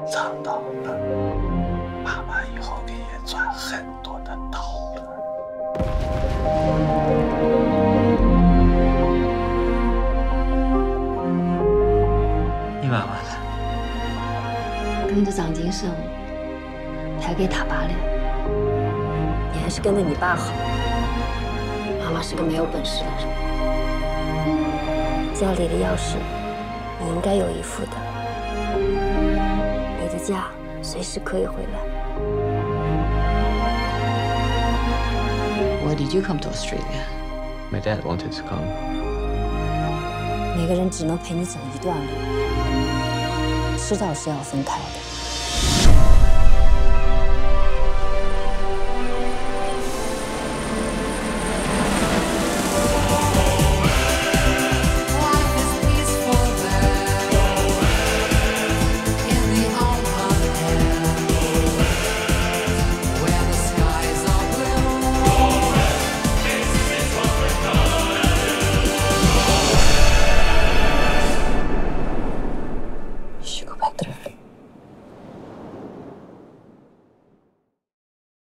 藏到了，妈妈以后给你赚很多的道了。你妈妈呢？ 跟着张金生抬给他爸了。 你还是跟着你爸好。妈妈是个没有本事的人。家里的钥匙，你应该有一副的。你的家随时可以回来。 Why did you come to Australia? My dad wanted to come. 每个人只能陪你走一段路，迟早是要分开的。